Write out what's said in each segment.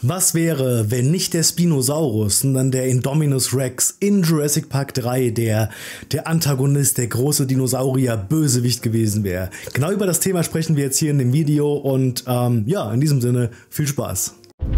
Was wäre, wenn nicht der Spinosaurus, sondern der Indominus Rex in Jurassic Park 3 der Antagonist, der große Dinosaurier-Bösewicht gewesen wäre? Genau über das Thema sprechen wir jetzt hier in dem Video und ja, in diesem Sinne viel Spaß.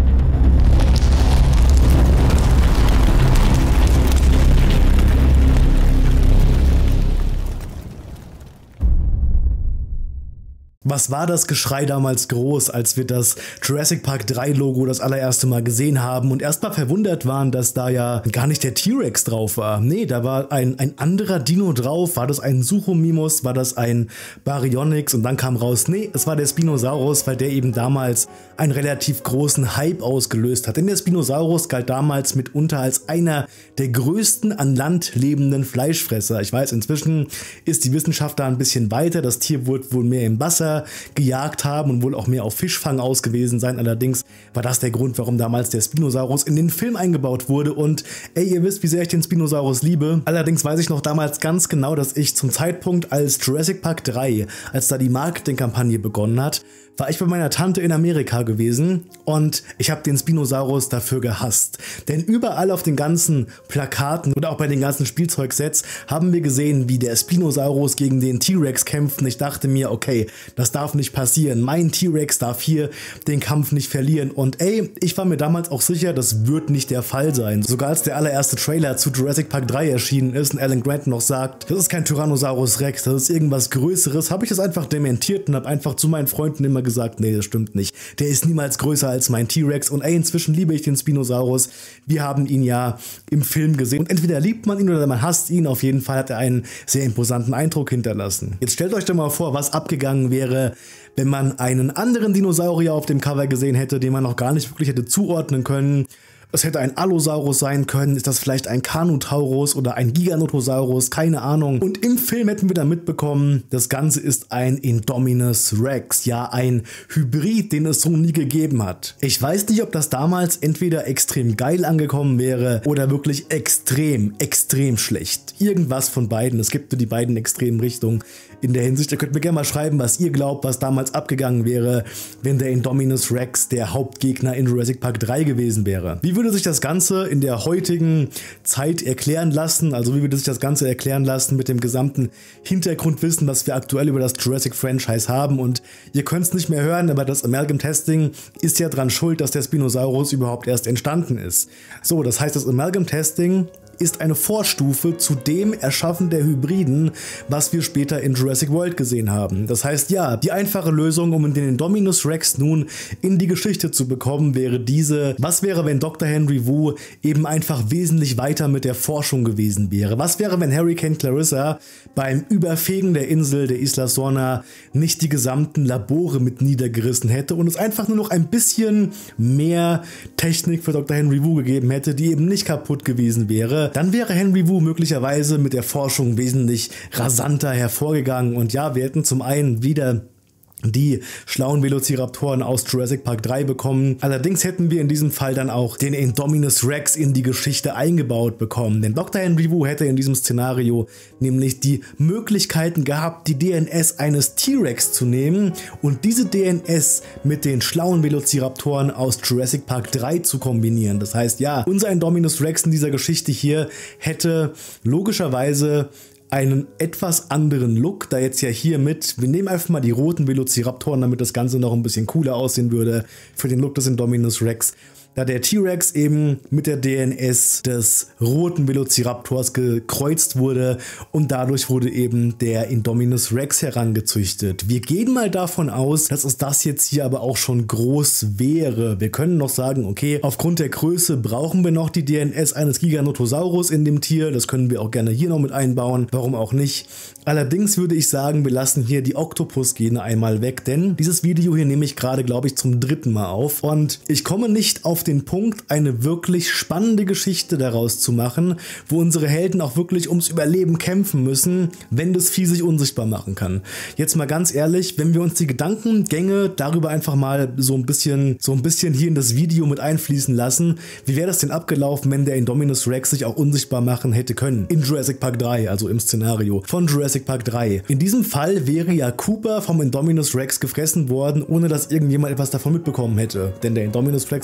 Was war das Geschrei damals groß, als wir das Jurassic Park 3 Logo das allererste Mal gesehen haben und erstmal verwundert waren, dass da ja gar nicht der T-Rex drauf war. Nee, da war ein anderer Dino drauf. War das ein Suchomimus? War das ein Baryonyx? Und dann kam raus, nee, es war der Spinosaurus, weil der eben damals einen relativ großen Hype ausgelöst hat. Denn der Spinosaurus galt damals mitunter als einer der größten an Land lebenden Fleischfresser. Ich weiß, inzwischen ist die Wissenschaft da ein bisschen weiter. Das Tier wurde wohl mehr im Wasser gejagt haben und wohl auch mehr auf Fischfang aus gewesen sein. Allerdings war das der Grund, warum damals der Spinosaurus in den Film eingebaut wurde. Und ey, ihr wisst, wie sehr ich den Spinosaurus liebe. Allerdings weiß ich noch damals ganz genau, dass ich zum Zeitpunkt, als Jurassic Park 3, als da die Marketingkampagne begonnen hat, war ich bei meiner Tante in Amerika gewesen und ich habe den Spinosaurus dafür gehasst. Denn überall auf den ganzen Plakaten oder auch bei den ganzen Spielzeugsets haben wir gesehen, wie der Spinosaurus gegen den T-Rex kämpft. Und ich dachte mir, okay, das darf nicht passieren. Mein T-Rex darf hier den Kampf nicht verlieren. Und ey, ich war mir damals auch sicher, das wird nicht der Fall sein. Sogar als der allererste Trailer zu Jurassic Park 3 erschienen ist und Alan Grant noch sagt, das ist kein Tyrannosaurus Rex, das ist irgendwas Größeres, habe ich das einfach dementiert und habe einfach zu meinen Freunden immer gesagt, nee, das stimmt nicht. Der ist niemals größer als mein T-Rex und ey, inzwischen liebe ich den Spinosaurus. Wir haben ihn ja im Film gesehen und entweder liebt man ihn oder man hasst ihn. Auf jeden Fall hat er einen sehr imposanten Eindruck hinterlassen. Jetzt stellt euch doch mal vor, was abgegangen wäre, wenn man einen anderen Dinosaurier auf dem Cover gesehen hätte, den man noch gar nicht wirklich hätte zuordnen können. Es hätte ein Allosaurus sein können, ist das vielleicht ein Carnotaurus oder ein Giganotosaurus, keine Ahnung. Und im Film hätten wir dann mitbekommen, das Ganze ist ein Indominus Rex, ja ein Hybrid, den es so nie gegeben hat. Ich weiß nicht, ob das damals entweder extrem geil angekommen wäre oder wirklich extrem schlecht. Irgendwas von beiden, es gibt nur die beiden extremen Richtungen in der Hinsicht. Ihr könnt mir gerne mal schreiben, was ihr glaubt, was damals abgegangen wäre, wenn der Indominus Rex der Hauptgegner in Jurassic Park 3 gewesen wäre. Wie würde sich das Ganze in der heutigen Zeit erklären lassen? Also wie würde sich das Ganze erklären lassen mit dem gesamten Hintergrundwissen, was wir aktuell über das Jurassic-Franchise haben? Und ihr könnt es nicht mehr hören, aber das Amalgam Testing ist ja dran schuld, dass der Spinosaurus überhaupt erst entstanden ist. So, das heißt, das Amalgam Testing ist eine Vorstufe zu dem Erschaffen der Hybriden, was wir später in Jurassic World gesehen haben. Das heißt, ja, die einfache Lösung, um den Indominus Rex nun in die Geschichte zu bekommen, wäre diese: Was wäre, wenn Dr. Henry Wu eben einfach wesentlich weiter mit der Forschung gewesen wäre? Was wäre, wenn Hurricane Clarissa beim Überfegen der Insel der Isla Sorna nicht die gesamten Labore mit niedergerissen hätte und es einfach nur noch ein bisschen mehr Technik für Dr. Henry Wu gegeben hätte, die eben nicht kaputt gewesen wäre? Dann wäre Henry Wu möglicherweise mit der Forschung wesentlich rasanter hervorgegangen. Und ja, wir hätten zum einen wieder die schlauen Velociraptoren aus Jurassic Park 3 bekommen. Allerdings hätten wir in diesem Fall dann auch den Indominus Rex in die Geschichte eingebaut bekommen. Denn Dr. Henry Wu hätte in diesem Szenario nämlich die Möglichkeiten gehabt, die DNS eines T-Rex zu nehmen und diese DNS mit den schlauen Velociraptoren aus Jurassic Park 3 zu kombinieren. Das heißt, ja, unser Indominus Rex in dieser Geschichte hier hätte logischerweise einen etwas anderen Look, da jetzt ja hier mit, wir nehmen einfach mal die roten Velociraptoren, damit das Ganze noch ein bisschen cooler aussehen würde für den Look des Indominus Rex. Da der T-Rex eben mit der DNS des roten Velociraptors gekreuzt wurde und dadurch wurde eben der Indominus Rex herangezüchtet. Wir gehen mal davon aus, dass es das jetzt hier aber auch schon groß wäre. Wir können noch sagen, okay, aufgrund der Größe brauchen wir noch die DNS eines Giganotosaurus in dem Tier. Das können wir auch gerne hier noch mit einbauen. Warum auch nicht? Allerdings würde ich sagen, wir lassen hier die Octopus-Gene einmal weg, denn dieses Video hier nehme ich gerade, glaube ich, zum 3. Mal auf und ich komme nicht auf den Punkt, eine wirklich spannende Geschichte daraus zu machen, wo unsere Helden auch wirklich ums Überleben kämpfen müssen, wenn das Vieh sich unsichtbar machen kann. Jetzt mal ganz ehrlich, wenn wir uns die Gedankengänge darüber einfach mal so ein bisschen hier in das Video mit einfließen lassen, wie wäre das denn abgelaufen, wenn der Indominus Rex sich auch unsichtbar machen hätte können? In Jurassic Park 3, also im Szenario von Jurassic Park 3. In diesem Fall wäre ja Cooper vom Indominus Rex gefressen worden, ohne dass irgendjemand etwas davon mitbekommen hätte, denn der Indominus Rex wäre unsichtbar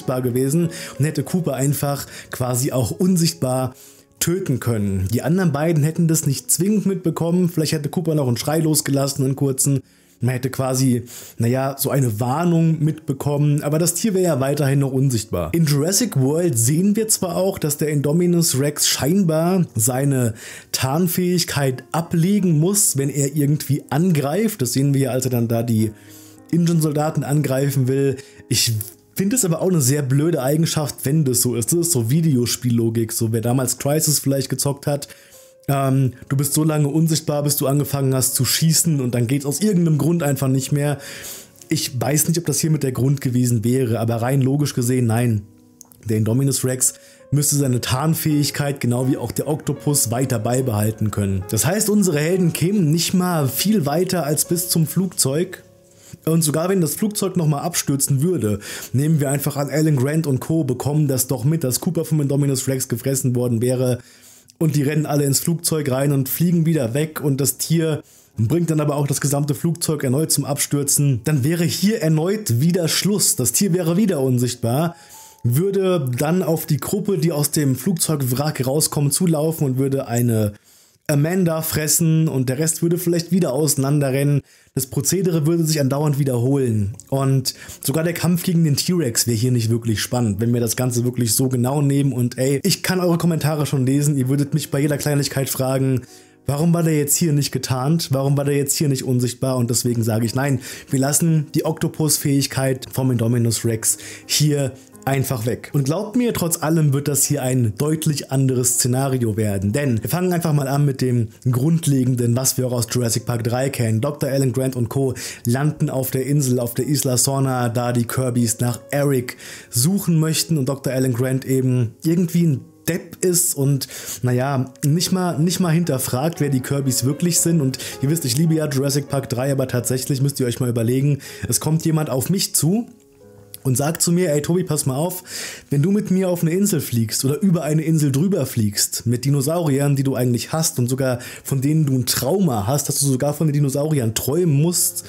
unsichtbar gewesen und hätte Cooper einfach quasi auch unsichtbar töten können. Die anderen beiden hätten das nicht zwingend mitbekommen, vielleicht hätte Cooper noch einen Schrei losgelassen, einen kurzen. Man hätte quasi, naja, so eine Warnung mitbekommen, aber das Tier wäre ja weiterhin noch unsichtbar. In Jurassic World sehen wir zwar auch, dass der Indominus Rex scheinbar seine Tarnfähigkeit ablegen muss, wenn er irgendwie angreift. Das sehen wir ja, als er dann da die InGen-Soldaten angreifen will. Ich finde es aber auch eine sehr blöde Eigenschaft, wenn das so ist. Das ist so Videospiellogik, so wer damals Crysis vielleicht gezockt hat. Du bist so lange unsichtbar, bis du angefangen hast zu schießen und dann geht es aus irgendeinem Grund einfach nicht mehr. Ich weiß nicht, ob das hier mit der Grund gewesen wäre, aber rein logisch gesehen, nein. Der Indominus Rex müsste seine Tarnfähigkeit, genau wie auch der Oktopus, weiter beibehalten können. Das heißt, unsere Helden kämen nicht mal viel weiter als bis zum Flugzeug. Und sogar wenn das Flugzeug nochmal abstürzen würde, nehmen wir einfach an, Alan Grant und Co. bekommen das doch mit, dass Cooper vom Indominus Rex gefressen worden wäre. Und die rennen alle ins Flugzeug rein und fliegen wieder weg und das Tier bringt dann aber auch das gesamte Flugzeug erneut zum Abstürzen. Dann wäre hier erneut wieder Schluss. Das Tier wäre wieder unsichtbar, würde dann auf die Gruppe, die aus dem Flugzeugwrack rauskommt, zulaufen und würde eine Amanda fressen und der Rest würde vielleicht wieder auseinanderrennen. Das Prozedere würde sich andauernd wiederholen. Und sogar der Kampf gegen den T-Rex wäre hier nicht wirklich spannend, wenn wir das Ganze wirklich so genau nehmen. Und ey, ich kann eure Kommentare schon lesen. Ihr würdet mich bei jeder Kleinigkeit fragen, warum war der jetzt hier nicht getarnt? Warum war der jetzt hier nicht unsichtbar? Und deswegen sage ich, nein, wir lassen die Oktopus-Fähigkeit vom Indominus Rex hier einfach weg. Und glaubt mir, trotz allem wird das hier ein deutlich anderes Szenario werden. Denn wir fangen einfach mal an mit dem Grundlegenden, was wir auch aus Jurassic Park 3 kennen. Dr. Alan Grant und Co. landen auf der Insel, auf der Isla Sorna, da die Kirbys nach Eric suchen möchten und Dr. Alan Grant eben irgendwie ein Depp ist und naja, nicht mal hinterfragt, wer die Kirbys wirklich sind. Und ihr wisst, ich liebe ja Jurassic Park 3, aber tatsächlich müsst ihr euch mal überlegen, es kommt jemand auf mich zu und sagt zu mir, ey Tobi, pass mal auf, wenn du mit mir auf eine Insel fliegst oder über eine Insel drüber fliegst, mit Dinosauriern, die du eigentlich hast und sogar von denen du ein Trauma hast, dass du sogar von den Dinosauriern träumen musst,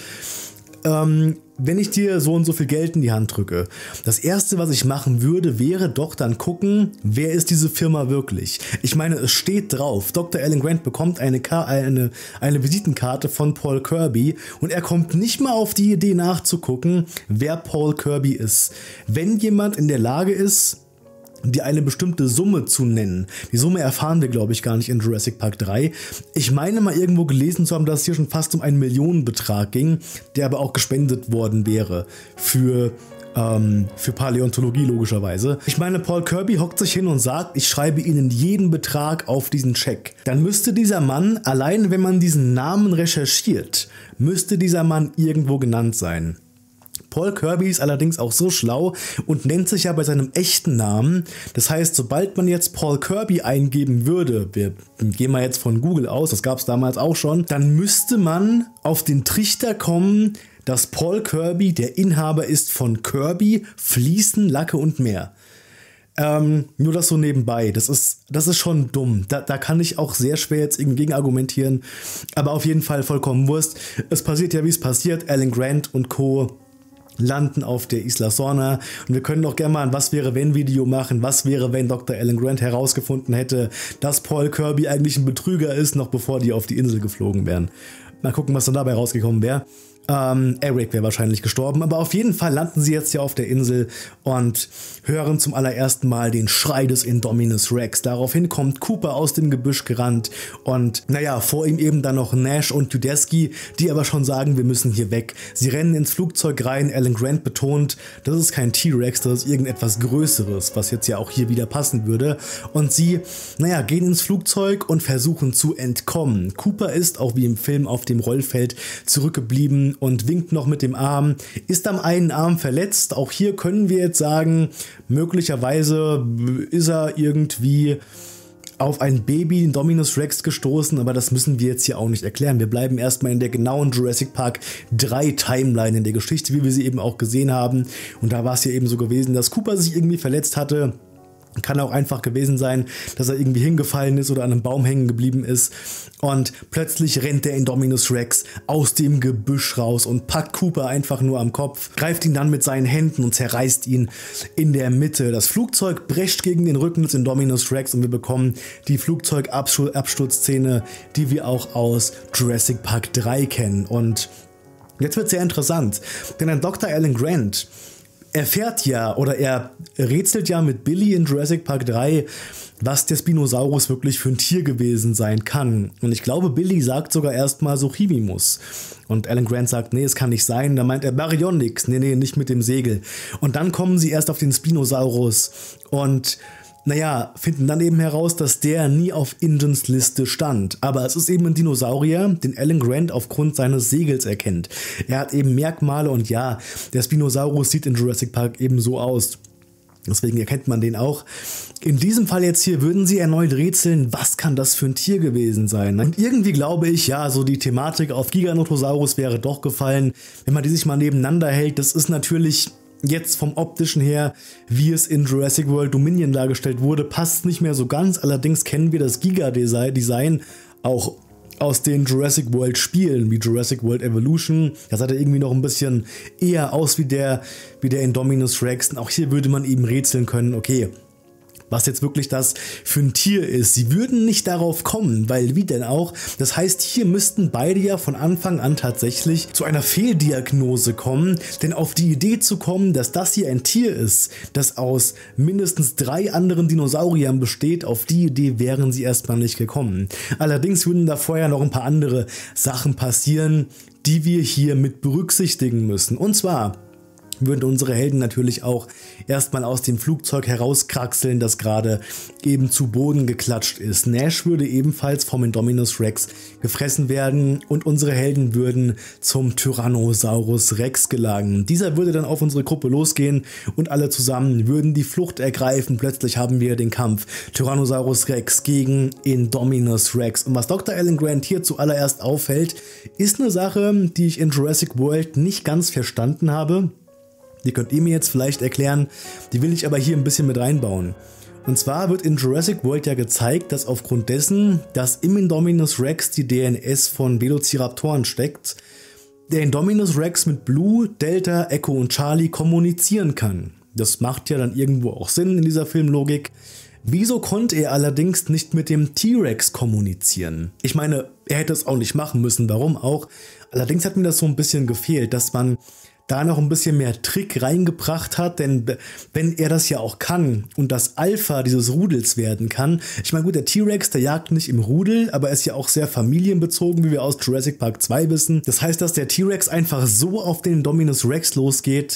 wenn ich dir so und so viel Geld in die Hand drücke, das erste, was ich machen würde, wäre doch dann gucken, wer ist diese Firma wirklich. Ich meine, es steht drauf, Dr. Alan Grant bekommt eine Visitenkarte von Paul Kirby und er kommt nicht mal auf die Idee nachzugucken, wer Paul Kirby ist. Wenn jemand in der Lage ist, dir eine bestimmte Summe zu nennen. Die Summe erfahren wir, glaube ich, gar nicht in Jurassic Park 3. Ich meine mal irgendwo gelesen zu haben, dass es hier schon fast um einen Millionenbetrag ging, der aber auch gespendet worden wäre für Paläontologie logischerweise. Ich meine, Paul Kirby hockt sich hin und sagt, ich schreibe Ihnen jeden Betrag auf diesen Scheck. Dann müsste dieser Mann, allein wenn man diesen Namen recherchiert, müsste dieser Mann irgendwo genannt sein. Paul Kirby ist allerdings auch so schlau und nennt sich ja bei seinem echten Namen. Das heißt, sobald man jetzt Paul Kirby eingeben würde, wir gehen mal jetzt von Google aus, das gab es damals auch schon, dann müsste man auf den Trichter kommen, dass Paul Kirby der Inhaber ist von Kirby, Fliesen, Lacke und mehr. Nur das so nebenbei, das ist schon dumm. Da kann ich auch sehr schwer jetzt gegen argumentieren, aber auf jeden Fall vollkommen Wurst. Es passiert ja, wie es passiert. Alan Grant und Co. landen auf der Isla Sorna und wir können auch gerne mal ein Was-wäre-wenn-Video machen. Was wäre, wenn Dr. Alan Grant herausgefunden hätte, dass Paul Kirby eigentlich ein Betrüger ist, noch bevor die auf die Insel geflogen wären. Mal gucken, was dann dabei rausgekommen wäre. Eric wäre wahrscheinlich gestorben, aber auf jeden Fall landen sie jetzt hier auf der Insel und hören zum allerersten Mal den Schrei des Indominus Rex. Daraufhin kommt Cooper aus dem Gebüsch gerannt und naja, vor ihm eben dann noch Nash und Udesky, die aber schon sagen, wir müssen hier weg. Sie rennen ins Flugzeug rein, Alan Grant betont, das ist kein T-Rex, das ist irgendetwas Größeres, was jetzt ja auch hier wieder passen würde. Und sie, naja, gehen ins Flugzeug und versuchen zu entkommen. Cooper ist, auch wie im Film, auf dem Rollfeld zurückgeblieben und winkt noch mit dem Arm, ist am einen Arm verletzt. Auch hier können wir jetzt sagen, möglicherweise ist er irgendwie auf ein Baby Indominus Rex gestoßen, aber das müssen wir jetzt hier auch nicht erklären. Wir bleiben erstmal in der genauen Jurassic Park 3 Timeline in der Geschichte, wie wir sie eben auch gesehen haben. Und da war es ja eben so gewesen, dass Cooper sich irgendwie verletzt hatte. Kann auch einfach gewesen sein, dass er irgendwie hingefallen ist oder an einem Baum hängen geblieben ist. Und plötzlich rennt der Indominus Rex aus dem Gebüsch raus und packt Cooper einfach nur am Kopf, greift ihn dann mit seinen Händen und zerreißt ihn in der Mitte. Das Flugzeug prescht gegen den Rücken des Indominus Rex und wir bekommen die Flugzeugabsturzszene, die wir auch aus Jurassic Park 3 kennen. Und jetzt wird es sehr interessant, denn ein Dr. Alan Grant erfährt ja oder er rätselt ja mit Billy in Jurassic Park 3, was der Spinosaurus wirklich für ein Tier gewesen sein kann. Und ich glaube, Billy sagt sogar erstmal Suchomimus. Und Alan Grant sagt, nee, es kann nicht sein. Da meint er Baryonyx. Nee, nicht mit dem Segel. Und dann kommen sie erst auf den Spinosaurus und naja, finden dann eben heraus, dass der nie auf Ingens Liste stand. Aber es ist eben ein Dinosaurier, den Alan Grant aufgrund seines Segels erkennt. Er hat eben Merkmale und ja, der Spinosaurus sieht in Jurassic Park eben so aus. Deswegen erkennt man den auch. In diesem Fall jetzt hier würden sie erneut rätseln, was kann das für ein Tier gewesen sein? Und irgendwie glaube ich, ja, so die Thematik auf Giganotosaurus wäre doch gefallen. Wenn man die sich mal nebeneinander hält, das ist natürlich jetzt vom optischen her, wie es in Jurassic World Dominion dargestellt wurde, passt nicht mehr so ganz. Allerdings kennen wir das Giga-Design auch aus den Jurassic World Spielen, wie Jurassic World Evolution. Das sah irgendwie noch ein bisschen eher aus wie der Indominus Rex. Und auch hier würde man eben rätseln können, okay, was jetzt wirklich das für ein Tier ist. Sie würden nicht darauf kommen, weil wie denn auch? Das heißt, hier müssten beide ja von Anfang an tatsächlich zu einer Fehldiagnose kommen, denn auf die Idee zu kommen, dass das hier ein Tier ist, das aus mindestens 3 anderen Dinosauriern besteht, auf die Idee wären sie erstmal nicht gekommen. Allerdings würden da vorher noch ein paar andere Sachen passieren, die wir hier mit berücksichtigen müssen. Und zwar würden unsere Helden natürlich auch erstmal aus dem Flugzeug herauskraxeln, das gerade eben zu Boden geklatscht ist. Nash würde ebenfalls vom Indominus Rex gefressen werden und unsere Helden würden zum Tyrannosaurus Rex gelangen. Dieser würde dann auf unsere Gruppe losgehen und alle zusammen würden die Flucht ergreifen. Plötzlich haben wir den Kampf Tyrannosaurus Rex gegen Indominus Rex. Und was Dr. Alan Grant hier zuallererst auffällt, ist eine Sache, die ich in Jurassic World nicht ganz verstanden habe. Die könnt ihr mir jetzt vielleicht erklären, die will ich aber hier ein bisschen mit reinbauen. Und zwar wird in Jurassic World ja gezeigt, dass aufgrund dessen, dass im Indominus Rex die DNS von Velociraptoren steckt, der Indominus Rex mit Blue, Delta, Echo und Charlie kommunizieren kann. Das macht ja dann irgendwo auch Sinn in dieser Filmlogik. Wieso konnte er allerdings nicht mit dem T-Rex kommunizieren? Ich meine, er hätte es auch nicht machen müssen, warum auch? Allerdings hat mir das so ein bisschen gefehlt, dass man da noch ein bisschen mehr Trick reingebracht hat, denn wenn er das ja auch kann und das Alpha dieses Rudels werden kann, ich meine gut, der T-Rex, der jagt nicht im Rudel, aber ist ja auch sehr familienbezogen, wie wir aus Jurassic Park 2 wissen. Das heißt, dass der T-Rex einfach so auf den Indominus Rex losgeht,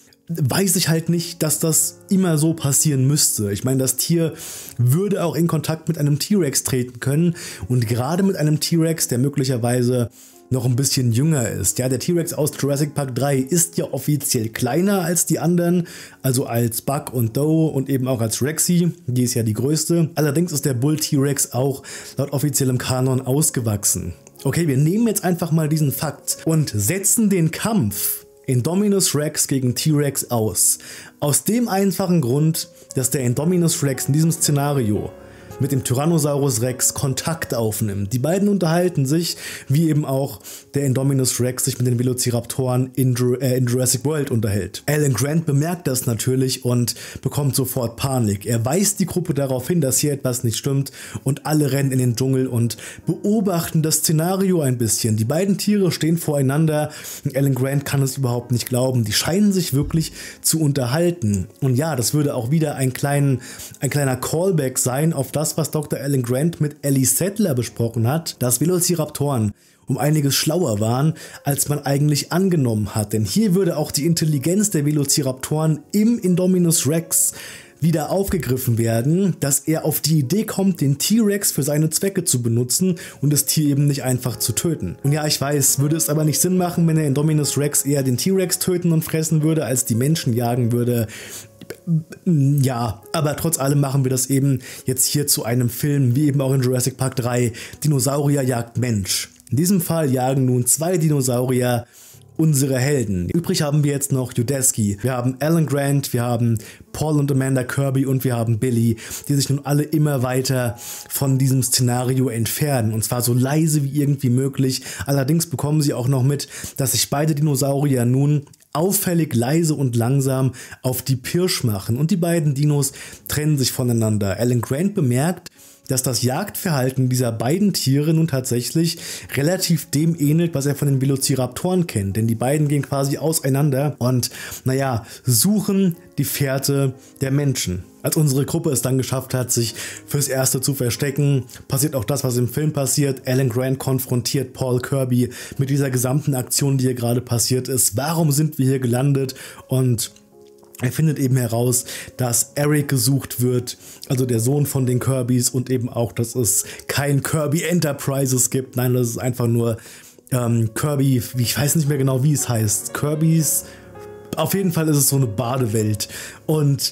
weiß ich halt nicht, dass das immer so passieren müsste. Ich meine, das Tier würde auch in Kontakt mit einem T-Rex treten können und gerade mit einem T-Rex, der möglicherweise noch ein bisschen jünger ist. Ja, der T-Rex aus Jurassic Park 3 ist ja offiziell kleiner als die anderen, also als Buck und Doe und eben auch als Rexy, die ist ja die größte. Allerdings ist der Bull T-Rex auch laut offiziellem Kanon ausgewachsen. Okay, wir nehmen jetzt einfach mal diesen Fakt und setzen den Kampf Indominus Rex gegen T-Rex aus. Aus dem einfachen Grund, dass der Indominus Rex in diesem Szenario mit dem Tyrannosaurus Rex Kontakt aufnimmt. Die beiden unterhalten sich, wie eben auch der Indominus Rex sich mit den Velociraptoren in Jurassic World unterhält. Alan Grant bemerkt das natürlich und bekommt sofort Panik. Er weist die Gruppe darauf hin, dass hier etwas nicht stimmt und alle rennen in den Dschungel und beobachten das Szenario ein bisschen. Die beiden Tiere stehen voreinander und Alan Grant kann es überhaupt nicht glauben. Die scheinen sich wirklich zu unterhalten. Und ja, das würde auch wieder ein kleiner Callback sein auf das, was Dr. Alan Grant mit Ellie Sattler besprochen hat, dass Velociraptoren um einiges schlauer waren, als man eigentlich angenommen hat. Denn hier würde auch die Intelligenz der Velociraptoren im Indominus Rex wieder aufgegriffen werden, dass er auf die Idee kommt, den T-Rex für seine Zwecke zu benutzen und das Tier eben nicht einfach zu töten. Und ja, ich weiß, würde es aber nicht Sinn machen, wenn der Indominus Rex eher den T-Rex töten und fressen würde, als die Menschen jagen würde. Ja, aber trotz allem machen wir das eben jetzt hier zu einem Film, wie eben auch in Jurassic Park 3, Dinosaurier jagt Mensch. In diesem Fall jagen nun 2 Dinosaurier unsere Helden. Übrig haben wir jetzt noch Udesky, wir haben Alan Grant, wir haben Paul und Amanda Kirby und wir haben Billy, die sich nun alle immer weiter von diesem Szenario entfernen. Und zwar so leise wie irgendwie möglich. Allerdings bekommen sie auch noch mit, dass sich beide Dinosaurier nun auffällig leise und langsam auf die Pirsch machen. Und die beiden Dinos trennen sich voneinander. Alan Grant bemerkt, dass das Jagdverhalten dieser beiden Tiere nun tatsächlich relativ dem ähnelt, was er von den Velociraptoren kennt. Denn die beiden gehen quasi auseinander und, suchen die Fährte der Menschen. Als unsere Gruppe es dann geschafft hat, sich fürs Erste zu verstecken, passiert auch das, was im Film passiert. Alan Grant konfrontiert Paul Kirby mit dieser gesamten Aktion, die hier gerade passiert ist. Warum sind wir hier gelandet? Und er findet eben heraus, dass Eric gesucht wird, also der Sohn von den Kirbys, und eben auch, dass es kein Kirby Enterprises gibt. Nein, das ist einfach nur Kirby, ich weiß nicht mehr genau, wie es heißt. Kirbys, auf jeden Fall ist es so eine Badewelt. Und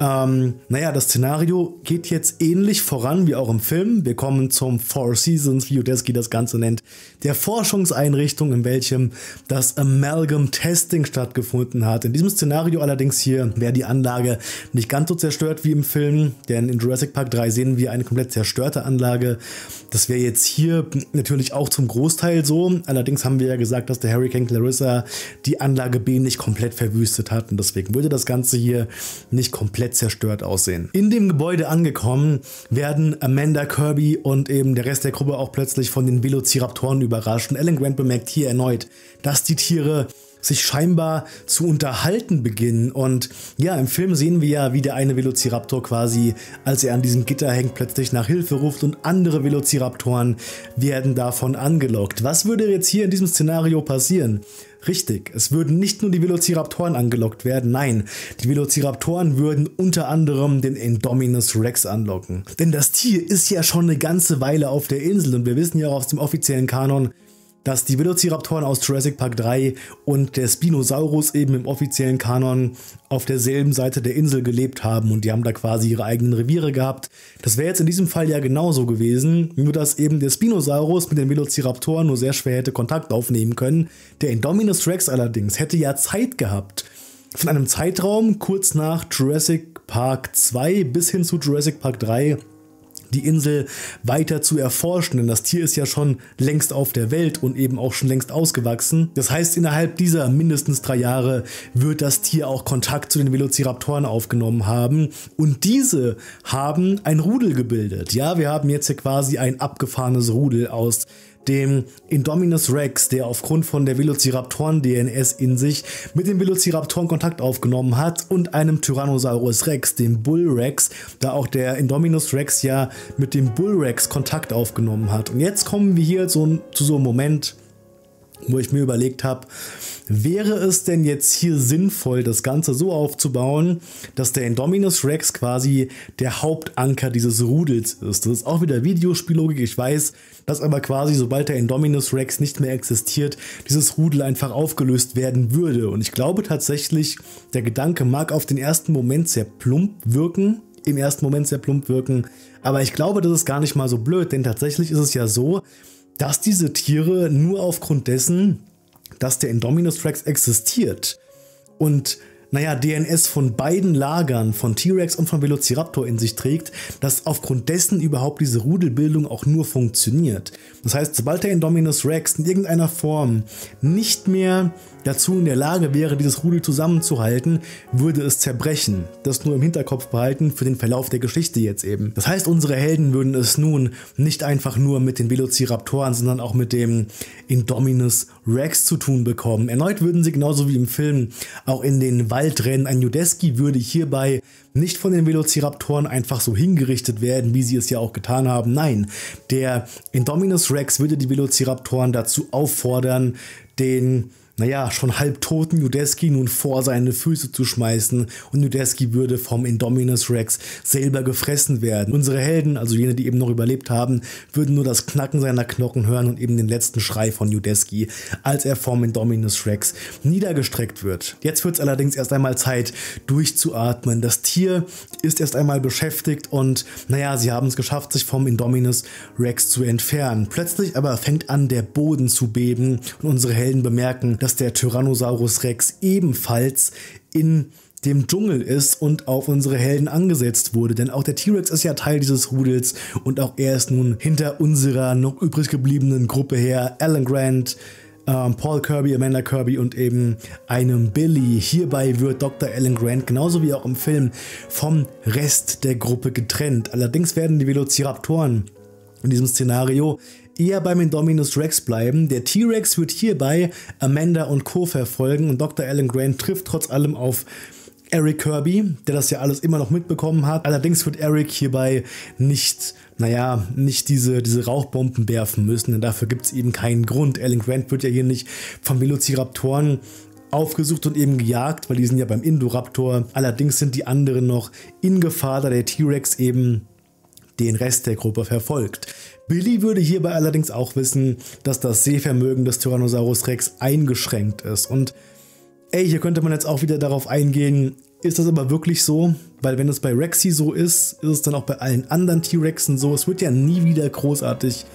das Szenario geht jetzt ähnlich voran wie auch im Film. Wir kommen zum Four Seasons, wie Udesky das Ganze nennt, der Forschungseinrichtung, in welchem das Amalgam Testing stattgefunden hat. In diesem Szenario allerdings hier wäre die Anlage nicht ganz so zerstört wie im Film, denn in Jurassic Park 3 sehen wir eine komplett zerstörte Anlage. Das wäre jetzt hier natürlich auch zum Großteil so. Allerdings haben wir ja gesagt, dass der Hurricane Clarissa die Anlage B nicht komplett verwüstet hat und deswegen würde das Ganze hier nicht komplett zerstört aussehen. In dem Gebäude angekommen, werden Amanda Kirby und eben der Rest der Gruppe auch plötzlich von den Velociraptoren überrascht. Und Alan Grant bemerkt hier erneut, dass die Tiere sich scheinbar zu unterhalten beginnen. Und ja, im Film sehen wir ja, wie der eine Velociraptor quasi, als er an diesem Gitter hängt, plötzlich nach Hilfe ruft und andere Velociraptoren werden davon angelockt. Was würde jetzt hier in diesem Szenario passieren? Richtig, es würden nicht nur die Velociraptoren angelockt werden, nein, die Velociraptoren würden unter anderem den Indominus Rex anlocken. Denn das Tier ist ja schon eine ganze Weile auf der Insel und wir wissen ja auch aus dem offiziellen Kanon, dass die Velociraptoren aus Jurassic Park 3 und der Spinosaurus eben im offiziellen Kanon auf derselben Seite der Insel gelebt haben und die haben da quasi ihre eigenen Reviere gehabt. Das wäre jetzt in diesem Fall ja genauso gewesen, nur dass eben der Spinosaurus mit den Velociraptoren nur sehr schwer hätte Kontakt aufnehmen können. Der Indominus Rex allerdings hätte ja Zeit gehabt, von einem Zeitraum kurz nach Jurassic Park 2 bis hin zu Jurassic Park 3 die Insel weiter zu erforschen, denn das Tier ist ja schon längst auf der Welt und eben auch schon längst ausgewachsen. Das heißt, innerhalb dieser mindestens 3 Jahre wird das Tier auch Kontakt zu den Velociraptoren aufgenommen haben und diese haben ein Rudel gebildet. Ja, wir haben jetzt hier quasi ein abgefahrenes Rudel aus dem Indominus Rex, der aufgrund von der Velociraptoren-DNS in sich mit den Velociraptoren Kontakt aufgenommen hat und einem Tyrannosaurus Rex, dem Bull Rex, da auch der Indominus Rex ja mit dem Bull Rex Kontakt aufgenommen hat. Und jetzt kommen wir hier zu so einem Moment, wo ich mir überlegt habe, wäre es denn jetzt hier sinnvoll, das Ganze so aufzubauen, dass der Indominus Rex quasi der Hauptanker dieses Rudels ist. Das ist auch wieder Videospiellogik, ich weiß, dass aber quasi, sobald der Indominus Rex nicht mehr existiert, dieses Rudel einfach aufgelöst werden würde. Und ich glaube tatsächlich, der Gedanke mag auf den ersten Moment sehr plump wirken, aber ich glaube, das ist gar nicht mal so blöd, denn tatsächlich ist es ja so, dass diese Tiere nur aufgrund dessen, dass der Indominus Rex existiert und DNS von beiden Lagern, von T-Rex und von Velociraptor in sich trägt, dass aufgrund dessen überhaupt diese Rudelbildung auch nur funktioniert. Das heißt, sobald der Indominus Rex in irgendeiner Form nicht mehr dazu in der Lage wäre, dieses Rudel zusammenzuhalten, würde es zerbrechen. Das nur im Hinterkopf behalten für den Verlauf der Geschichte jetzt eben. Das heißt, unsere Helden würden es nun nicht einfach nur mit den Velociraptoren, sondern auch mit dem Indominus Rex zu tun bekommen. Erneut würden sie genauso wie im Film auch in den Wald rennen. Ein Udesky würde hierbei nicht von den Velociraptoren einfach so hingerichtet werden, wie sie es ja auch getan haben. Nein, der Indominus Rex würde die Velociraptoren dazu auffordern, den schon halbtoten Udesky nun vor seine Füße zu schmeißen und Udesky würde vom Indominus Rex selber gefressen werden. Unsere Helden, also jene, die eben noch überlebt haben, würden nur das Knacken seiner Knochen hören und eben den letzten Schrei von Udesky, als er vom Indominus Rex niedergestreckt wird. Jetzt wird es allerdings erst einmal Zeit, durchzuatmen. Das Tier ist erst einmal beschäftigt und sie haben es geschafft, sich vom Indominus Rex zu entfernen. Plötzlich aber fängt an, der Boden zu beben und unsere Helden bemerken, dass der Tyrannosaurus Rex ebenfalls in dem Dschungel ist und auf unsere Helden angesetzt wurde. Denn auch der T-Rex ist ja Teil dieses Rudels und auch er ist nun hinter unserer noch übrig gebliebenen Gruppe her. Alan Grant, Paul Kirby, Amanda Kirby und eben einem Billy. Hierbei wird Dr. Alan Grant genauso wie auch im Film vom Rest der Gruppe getrennt. Allerdings werden die Velociraptoren in diesem Szenario eher beim Indominus Rex bleiben. Der T-Rex wird hierbei Amanda und Co. verfolgen und Dr. Alan Grant trifft trotz allem auf Eric Kirby, der das ja alles immer noch mitbekommen hat. Allerdings wird Eric hierbei nicht diese Rauchbomben werfen müssen, denn dafür gibt es eben keinen Grund. Alan Grant wird ja hier nicht von Velociraptoren aufgesucht und eben gejagt, weil die sind ja beim Indoraptor. Allerdings sind die anderen noch in Gefahr, da der T-Rex eben den Rest der Gruppe verfolgt. Billy würde hierbei allerdings auch wissen, dass das Sehvermögen des Tyrannosaurus Rex eingeschränkt ist. Und hier könnte man jetzt auch wieder darauf eingehen, ist das aber wirklich so? Weil wenn es bei Rexy so ist, ist es dann auch bei allen anderen T-Rexen so. Es wird ja nie wieder großartig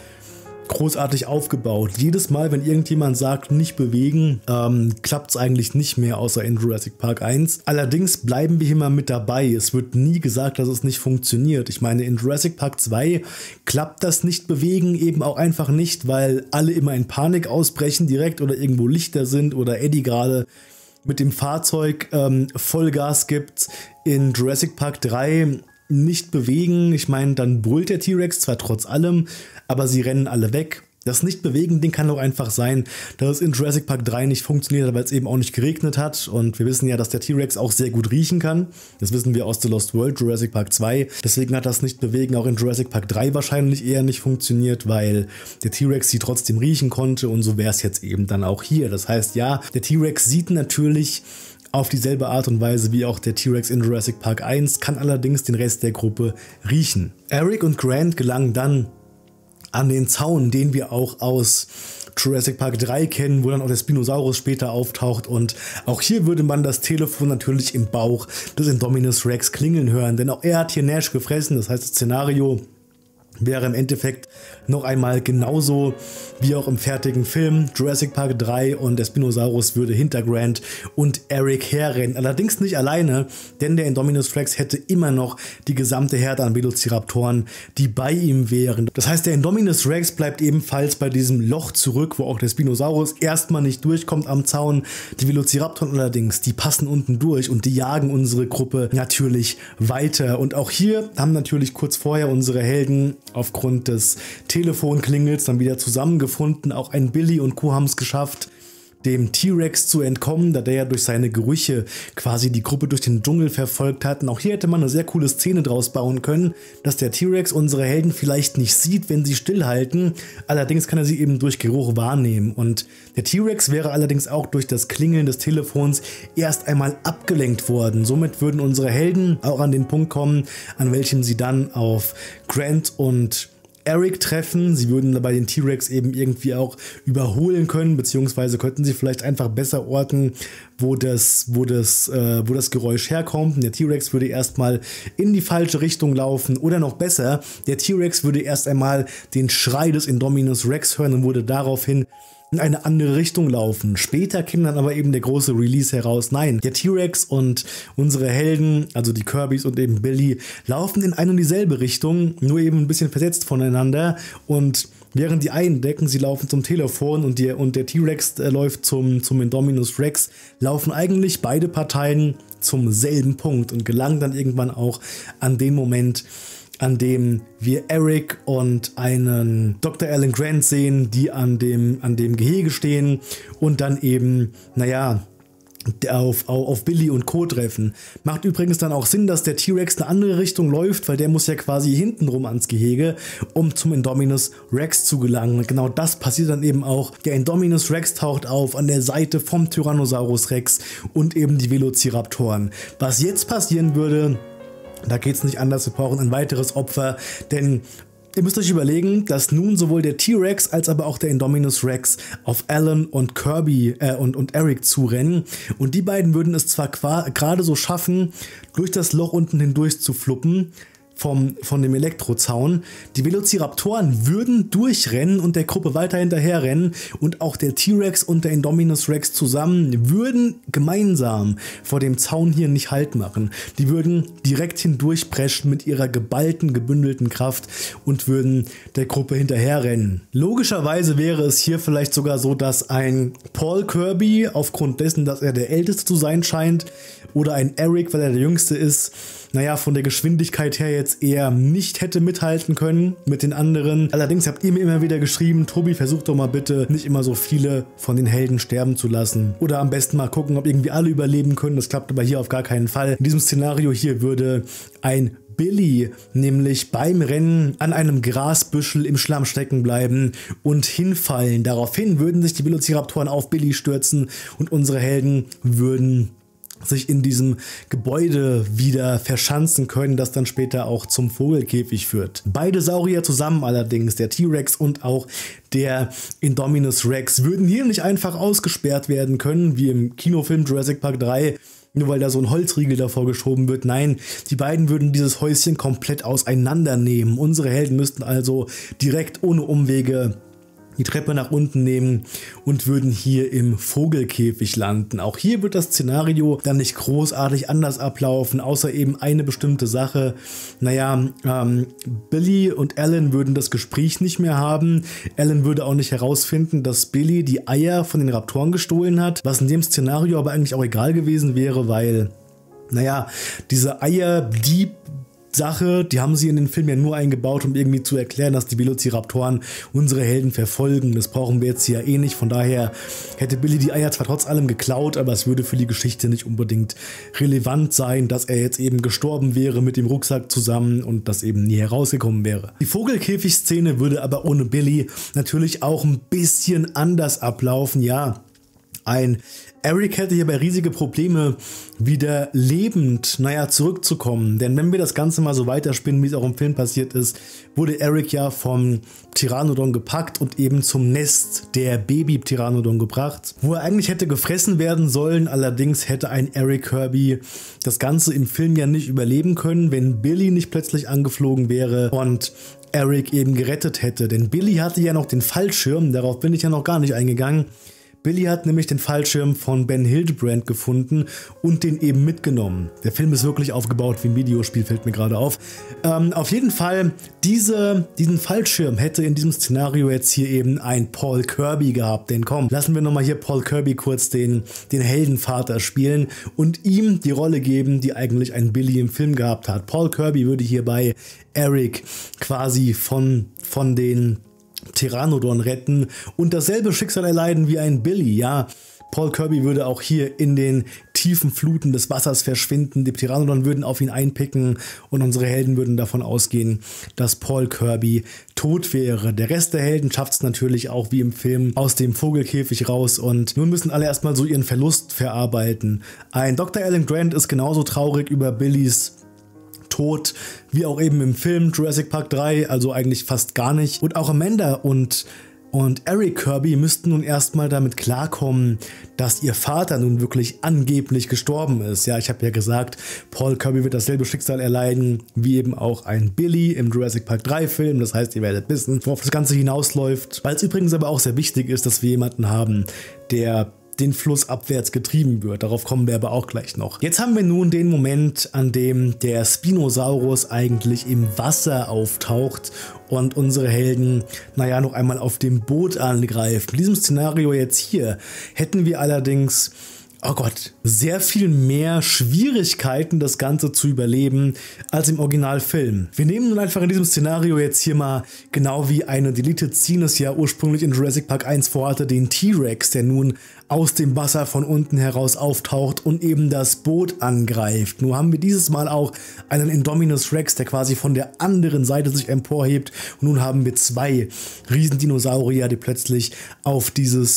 aufgebaut. Jedes Mal, wenn irgendjemand sagt, nicht bewegen, klappt es eigentlich nicht mehr, außer in Jurassic Park 1. Allerdings bleiben wir hier mal mit dabei. Es wird nie gesagt, dass es nicht funktioniert. Ich meine, in Jurassic Park 2 klappt das Nicht-Bewegen eben auch einfach nicht, weil alle immer in Panik ausbrechen direkt oder irgendwo Lichter sind oder Eddie gerade mit dem Fahrzeug Vollgas gibt. In Jurassic Park 3 nicht bewegen. Ich meine, dann brüllt der T-Rex zwar trotz allem, aber sie rennen alle weg. Das Nicht-Bewegen-Ding kann auch einfach sein, dass es in Jurassic Park 3 nicht funktioniert hat, weil es eben auch nicht geregnet hat. Und wir wissen ja, dass der T-Rex auch sehr gut riechen kann. Das wissen wir aus The Lost World, Jurassic Park 2. Deswegen hat das Nicht-Bewegen auch in Jurassic Park 3 wahrscheinlich eher nicht funktioniert, weil der T-Rex sie trotzdem riechen konnte. Und so wäre es jetzt eben dann auch hier. Das heißt, ja, der T-Rex sieht natürlich auf dieselbe Art und Weise wie auch der T-Rex in Jurassic Park 1, kann allerdings den Rest der Gruppe riechen. Eric und Grant gelangen dann an den Zaun, den wir auch aus Jurassic Park 3 kennen, wo dann auch der Spinosaurus später auftaucht, und auch hier würde man das Telefon natürlich im Bauch des Indominus Rex klingeln hören, denn auch er hat hier Nash gefressen. Das heißt, das Szenario wäre im Endeffekt noch einmal genauso wie auch im fertigen Film Jurassic Park 3, und der Spinosaurus würde hinter Grant und Eric herrennen. Allerdings nicht alleine, denn der Indominus Rex hätte immer noch die gesamte Herde an Velociraptoren, die bei ihm wären. Das heißt, der Indominus Rex bleibt ebenfalls bei diesem Loch zurück, wo auch der Spinosaurus erstmal nicht durchkommt am Zaun. Die Velociraptoren allerdings, die passen unten durch und die jagen unsere Gruppe natürlich weiter. Und auch hier haben natürlich kurz vorher unsere Helden aufgrund des Telefonklingels dann wieder zusammengefunden. Auch ein Billy und Co. haben es geschafft, dem T-Rex zu entkommen, da der ja durch seine Gerüche quasi die Gruppe durch den Dschungel verfolgt hat. Und auch hier hätte man eine sehr coole Szene draus bauen können, dass der T-Rex unsere Helden vielleicht nicht sieht, wenn sie stillhalten. Allerdings kann er sie eben durch Geruch wahrnehmen. Und der T-Rex wäre allerdings auch durch das Klingeln des Telefons erst einmal abgelenkt worden. Somit würden unsere Helden auch an den Punkt kommen, an welchem sie dann auf Grant und Eric treffen. Sie würden dabei den T-Rex eben irgendwie auch überholen können, beziehungsweise könnten sie vielleicht einfach besser orten, wo das Geräusch herkommt. Und der T-Rex würde erstmal in die falsche Richtung laufen, oder noch besser, der T-Rex würde erst einmal den Schrei des Indominus Rex hören und würde daraufhin in eine andere Richtung laufen. Später käme dann aber eben der große Release heraus. Nein, der T-Rex und unsere Helden, also die Kirbys und eben Billy, laufen in eine und dieselbe Richtung, nur eben ein bisschen versetzt voneinander. Und während die einen denken, sie laufen zum Telefon und der T-Rex läuft zum Indominus Rex, laufen eigentlich beide Parteien zum selben Punkt und gelangen dann irgendwann auch an den Moment, an dem wir Eric und einen Dr. Alan Grant sehen, die an dem Gehege stehen und dann eben, auf Billy und Co. treffen. Macht übrigens dann auch Sinn, dass der T-Rex eine andere Richtung läuft, weil der muss ja quasi hintenrum ans Gehege, um zum Indominus Rex zu gelangen. Und genau das passiert dann eben auch. Der Indominus Rex taucht auf an der Seite vom Tyrannosaurus Rex und eben die Velociraptoren. Was jetzt passieren würde, da geht es nicht anders, wir brauchen ein weiteres Opfer, denn ihr müsst euch überlegen, dass nun sowohl der T-Rex als aber auch der Indominus Rex auf Alan und Kirby und Eric zurennen, und die beiden würden es zwar gerade so schaffen, durch das Loch unten hindurch zu fluppen, von dem Elektrozaun. Die Velociraptoren würden durchrennen und der Gruppe weiter hinterherrennen und auch der T-Rex und der Indominus Rex zusammen würden gemeinsam vor dem Zaun hier nicht Halt machen. Die würden direkt hindurchpreschen mit ihrer geballten, gebündelten Kraft und würden der Gruppe hinterherrennen. Logischerweise wäre es hier vielleicht sogar so, dass ein Paul Kirby aufgrund dessen, dass er der Älteste zu sein scheint, oder ein Eric, weil er der Jüngste ist, naja, von der Geschwindigkeit her jetzt eher nicht hätte mithalten können mit den anderen. Allerdings habt ihr mir immer wieder geschrieben, Tobi, versuch doch mal bitte nicht immer so viele von den Helden sterben zu lassen. Oder am besten mal gucken, ob irgendwie alle überleben können. Das klappt aber hier auf gar keinen Fall. In diesem Szenario hier würde ein Billy nämlich beim Rennen an einem Grasbüschel im Schlamm stecken bleiben und hinfallen. Daraufhin würden sich die Velociraptoren auf Billy stürzen und unsere Helden würden sich in diesem Gebäude wieder verschanzen können, das dann später auch zum Vogelkäfig führt. Beide Saurier zusammen allerdings, der T-Rex und auch der Indominus Rex, würden hier nicht einfach ausgesperrt werden können, wie im Kinofilm Jurassic Park 3, nur weil da so ein Holzriegel davor geschoben wird. Nein, die beiden würden dieses Häuschen komplett auseinandernehmen. Unsere Helden müssten also direkt ohne Umwege die Treppe nach unten nehmen und würden hier im Vogelkäfig landen. Auch hier wird das Szenario dann nicht großartig anders ablaufen, außer eben eine bestimmte Sache. Naja, Billy und Alan würden das Gespräch nicht mehr haben. Alan würde auch nicht herausfinden, dass Billy die Eier von den Raptoren gestohlen hat, was in dem Szenario aber eigentlich auch egal gewesen wäre, weil, naja, diese Eier, Sache, die haben sie in den Film ja nur eingebaut, um irgendwie zu erklären, dass die Velociraptoren unsere Helden verfolgen. Das brauchen wir jetzt hier eh nicht. Von daher hätte Billy die Eier zwar trotz allem geklaut, aber es würde für die Geschichte nicht unbedingt relevant sein, dass er jetzt eben gestorben wäre mit dem Rucksack zusammen und das eben nie herausgekommen wäre. Die Vogelkäfig-Szene würde aber ohne Billy natürlich auch ein bisschen anders ablaufen. Ja, ein Eric hätte hierbei riesige Probleme, wieder lebend, zurückzukommen. Denn wenn wir das Ganze mal so weiterspinnen, wie es auch im Film passiert ist, wurde Eric ja vom Pteranodon gepackt und eben zum Nest der Baby-Pteranodon gebracht, wo er eigentlich hätte gefressen werden sollen. Allerdings hätte ein Eric Kirby das Ganze im Film ja nicht überleben können, wenn Billy nicht plötzlich angeflogen wäre und Eric eben gerettet hätte. Denn Billy hatte ja noch den Fallschirm, darauf bin ich ja noch gar nicht eingegangen. Billy hat nämlich den Fallschirm von Ben Hildebrand gefunden und den eben mitgenommen. Der Film ist wirklich aufgebaut wie ein Videospiel, fällt mir gerade auf. Auf jeden Fall, diesen Fallschirm hätte in diesem Szenario jetzt hier eben ein Paul Kirby gehabt. Denn komm, lassen wir nochmal hier Paul Kirby kurz den Heldenvater spielen und ihm die Rolle geben, die eigentlich ein Billy im Film gehabt hat. Paul Kirby würde hier bei Eric quasi von den Pteranodon retten und dasselbe Schicksal erleiden wie ein Billy. Ja, Paul Kirby würde auch hier in den tiefen Fluten des Wassers verschwinden. Die Pteranodon würden auf ihn einpicken und unsere Helden würden davon ausgehen, dass Paul Kirby tot wäre. Der Rest der Helden schafft es natürlich auch wie im Film aus dem Vogelkäfig raus und nun müssen alle erstmal so ihren Verlust verarbeiten. Ein Dr. Alan Grant ist genauso traurig über Billys Tod, wie auch eben im Film Jurassic Park 3, also eigentlich fast gar nicht. Und auch Amanda und Eric Kirby müssten nun erstmal damit klarkommen, dass ihr Vater nun wirklich angeblich gestorben ist. Ja, ich habe ja gesagt, Paul Kirby wird dasselbe Schicksal erleiden, wie eben auch ein Billy im Jurassic Park 3 Film. Das heißt, ihr werdet wissen, worauf das Ganze hinausläuft. Weil es übrigens aber auch sehr wichtig ist, dass wir jemanden haben, der den Fluss abwärts getrieben wird. Darauf kommen wir aber auch gleich noch. Jetzt haben wir nun den Moment, an dem der Spinosaurus eigentlich im Wasser auftaucht und unsere Helden, noch einmal auf dem Boot angreifen. In diesem Szenario jetzt hier hätten wir allerdings, oh Gott, sehr viel mehr Schwierigkeiten, das Ganze zu überleben, als im Originalfilm. Wir nehmen nun einfach in diesem Szenario jetzt hier mal, genau wie eine Deleted Scene es ja ursprünglich in Jurassic Park 1 vorhatte, den T-Rex, der nun aus dem Wasser von unten heraus auftaucht und eben das Boot angreift. Nur haben wir dieses Mal auch einen Indominus Rex, der quasi von der anderen Seite sich emporhebt. Und nun haben wir zwei Riesendinosaurier, die plötzlich auf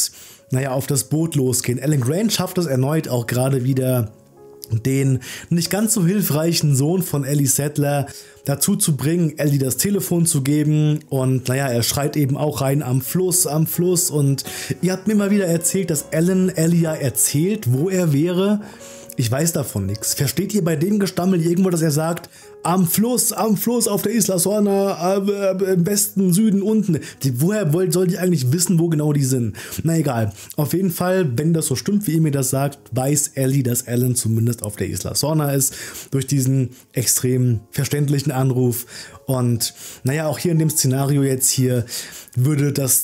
das Boot losgehen. Alan Grant schafft es erneut auch gerade wieder, den nicht ganz so hilfreichen Sohn von Ellie Sattler dazu zu bringen, Ellie das Telefon zu geben und er schreit eben auch rein am Fluss und ihr habt mir mal wieder erzählt, dass Alan Ellie ja erzählt, wo er wäre. Ich weiß davon nichts. Versteht ihr bei dem Gestammel irgendwo, dass er sagt, am Fluss auf der Isla Sorna, im Westen, Süden, unten. Woher soll die eigentlich wissen, wo genau die sind? Na egal. Auf jeden Fall, wenn das so stimmt, wie ihr mir das sagt, weiß Ellie, dass Alan zumindest auf der Isla Sorna ist, durch diesen extrem verständlichen Anruf. Und naja, auch hier in dem Szenario jetzt hier würde das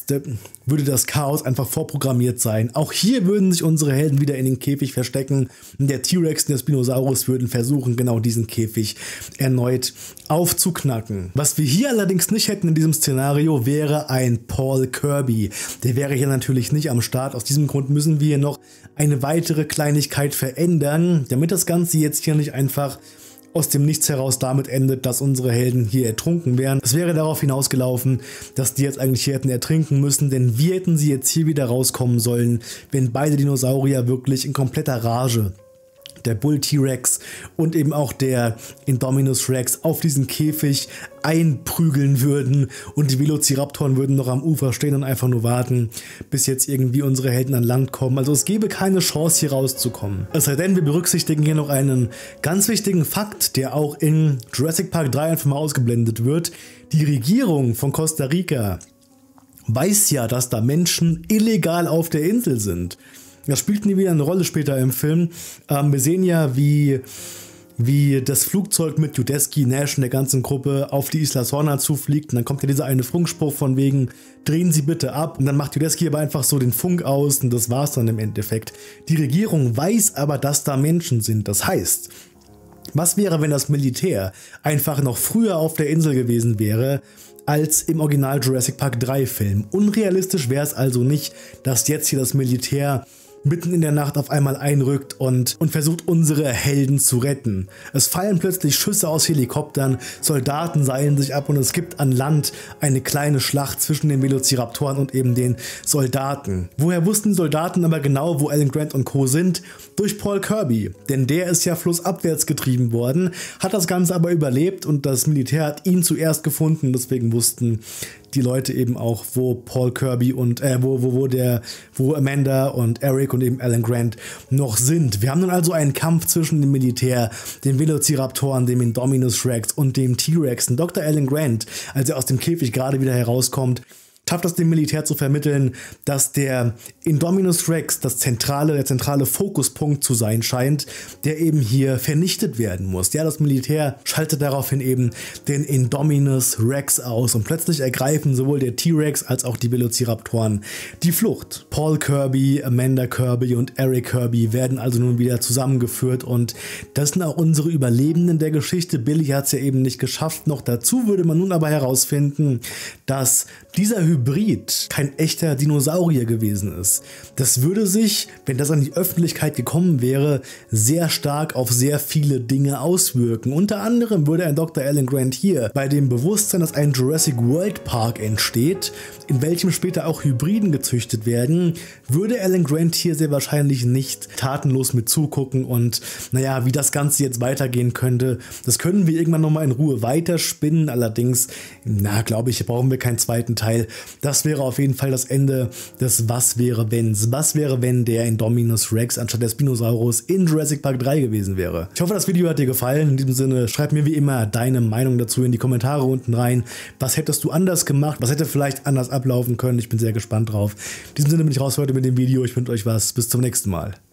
Chaos einfach vorprogrammiert sein. Auch hier würden sich unsere Helden wieder in den Käfig verstecken. Der T-Rex und der Spinosaurus würden versuchen, genau diesen Käfig erneut aufzuknacken. Was wir hier allerdings nicht hätten in diesem Szenario, wäre ein Paul Kirby. Der wäre hier natürlich nicht am Start. Aus diesem Grund müssen wir noch eine weitere Kleinigkeit verändern, damit das Ganze jetzt hier nicht einfach aus dem Nichts heraus damit endet, dass unsere Helden hier ertrunken wären. Es wäre darauf hinausgelaufen, dass die jetzt eigentlich hier hätten ertrinken müssen, denn wie hätten sie jetzt hier wieder rauskommen sollen, wenn beide Dinosaurier wirklich in kompletter Rage, der Bull T-Rex und eben auch der Indominus Rex, auf diesen Käfig einprügeln würden und die Velociraptoren würden noch am Ufer stehen und einfach nur warten, bis jetzt irgendwie unsere Helden an Land kommen. Also es gäbe keine Chance, hier rauszukommen. Es sei denn, wir berücksichtigen hier noch einen ganz wichtigen Fakt, der auch in Jurassic Park 3 einfach mal ausgeblendet wird. Die Regierung von Costa Rica weiß ja, dass da Menschen illegal auf der Insel sind. Das spielt nie wieder eine Rolle später im Film. Wir sehen ja, wie das Flugzeug mit Udesky, Nash und der ganzen Gruppe auf die Isla Sorna zufliegt. Und dann kommt ja dieser eine Funkspruch von wegen, drehen Sie bitte ab. Und dann macht Udesky aber einfach so den Funk aus und das war's dann im Endeffekt. Die Regierung weiß aber, dass da Menschen sind. Das heißt, was wäre, wenn das Militär einfach noch früher auf der Insel gewesen wäre, als im Original Jurassic Park 3 Film? Unrealistisch wäre es also nicht, dass jetzt hier das Militär mitten in der Nacht auf einmal einrückt und versucht, unsere Helden zu retten. Es fallen plötzlich Schüsse aus Helikoptern, Soldaten seilen sich ab und es gibt an Land eine kleine Schlacht zwischen den Velociraptoren und eben den Soldaten. Woher wussten die Soldaten aber genau, wo Alan Grant und Co. sind? Durch Paul Kirby, denn der ist ja flussabwärts getrieben worden, hat das Ganze aber überlebt und das Militär hat ihn zuerst gefunden, deswegen wussten die Leute eben auch, wo Paul Kirby und wo Amanda und Eric und eben Alan Grant noch sind. Wir haben nun also einen Kampf zwischen dem Militär, den Velociraptoren, dem Indominus Rex und dem T-Rex. Und Dr. Alan Grant, als er aus dem Käfig gerade wieder herauskommt, schafft es dem Militär zu vermitteln, dass der Indominus Rex der zentrale Fokuspunkt zu sein scheint, der eben hier vernichtet werden muss. Ja, das Militär schaltet daraufhin eben den Indominus Rex aus und plötzlich ergreifen sowohl der T-Rex als auch die Velociraptoren die Flucht. Paul Kirby, Amanda Kirby und Eric Kirby werden also nun wieder zusammengeführt und das sind auch unsere Überlebenden der Geschichte. Billy hat es ja eben nicht geschafft. Noch dazu würde man nun aber herausfinden, dass dieser Hybrid kein echter Dinosaurier gewesen ist. Das würde sich, wenn das an die Öffentlichkeit gekommen wäre, sehr stark auf sehr viele Dinge auswirken. Unter anderem würde ein Dr. Alan Grant hier bei dem Bewusstsein, dass ein Jurassic World Park entsteht, in welchem später auch Hybriden gezüchtet werden, würde Alan Grant hier sehr wahrscheinlich nicht tatenlos mit zugucken und naja, wie das Ganze jetzt weitergehen könnte, das können wir irgendwann nochmal in Ruhe weiterspinnen. Allerdings, glaube ich, brauchen wir keinen zweiten Teil. Das wäre auf jeden Fall das Ende des Was wäre wenns. Was wäre, wenn der Indominus Rex anstatt der Spinosaurus in Jurassic Park 3 gewesen wäre? Ich hoffe, das Video hat dir gefallen. In diesem Sinne, schreib mir wie immer deine Meinung dazu in die Kommentare unten rein. Was hättest du anders gemacht? Was hätte vielleicht anders ablaufen können? Ich bin sehr gespannt drauf. In diesem Sinne bin ich raus für heute mit dem Video. Ich wünsche euch was. Bis zum nächsten Mal.